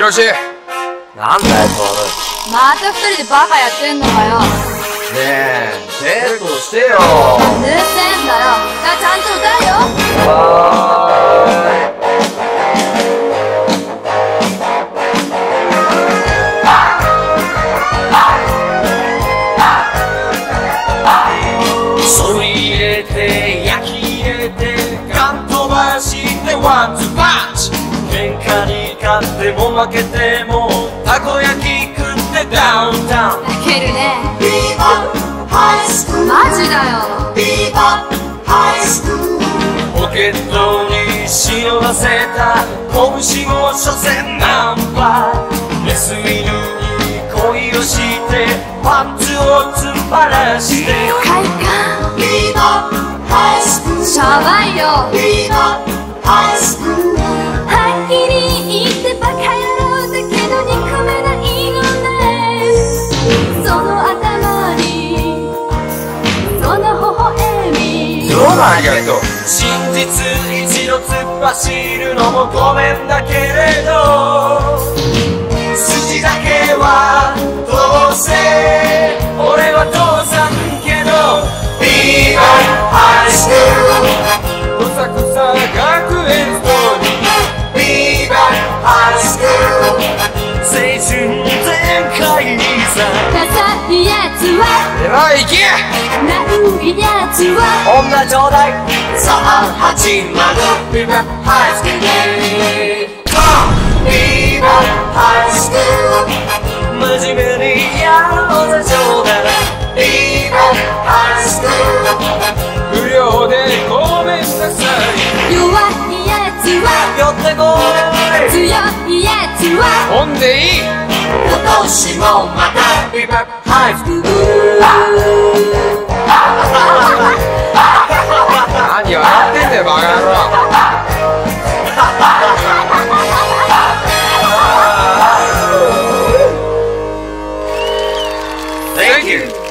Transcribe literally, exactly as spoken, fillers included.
よし。 なんだよそまた二人でバカやってんのかよ。 ねえ、デートしてよ。 うるせえんだよ。じゃあちゃんと歌えよ。 そり入れて焼き入れてガン飛ばしてワンツーパンチ。喧嘩に勝っても負けてもたこ焼き食ってダウンタウン。 泣けるね。 ビーバップハイスクール。 マジだよ。 ビーバップハイスクール。 ポケットに忍ばせた拳も所詮ナンパ。レス犬に恋をしてパンツを突っ張らして快感。 ビーバップハイスクール。 しゃばいよ。 ビーバップハイスクール。 はっきり言ってバカ野郎だけど憎めないのね。その頭にその微笑み。 どうもありがとう。 真実一度突っ走るのもごめんだけれど筋だけはどうせ俺は父さんけど。 ビーバップハイスクール。 どさくさ学園ストーリー。 ビーバップハイスクール。 青春全開さ。 ダサいやつはえらい、行け。 悪いやつは女ちょうだい。 さあ始まるビーバップハイスクール。ビーバップハイスクール。 真面目にやろうぜ冗談。 ビーバップハイスクール。 不良でごめんなさい。 弱いやつは寄ってこい。 強いやつはほんでいい。 今年もまたビーバップハイスクール。 何笑ってんだよバカ野郎。Thank you.